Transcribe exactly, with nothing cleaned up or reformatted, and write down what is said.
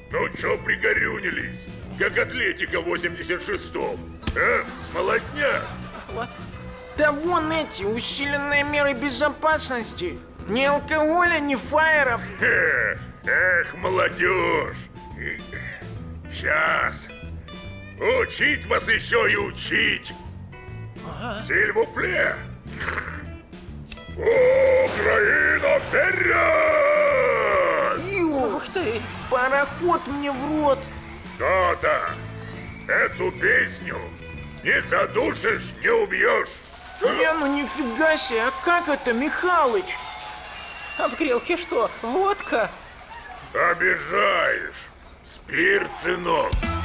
Ну чё пригорюнились? Как Атлетика в восемьдесят шестом. А? Молодняк. Вот. Да вон эти, усиленные меры безопасности. Ни алкоголя, ни фаеров. Хе, эх, молодежь. Сейчас. Учить вас еще и учить. Ага. Сильвупле. Украина вперед! Ух ты! Пароход мне в рот. То-то. Эту песню не задушишь, не убьешь. Не, ну нифига себе, а как это, Михалыч? А в грелке что, водка? Обижаешь. Спирт, сынок.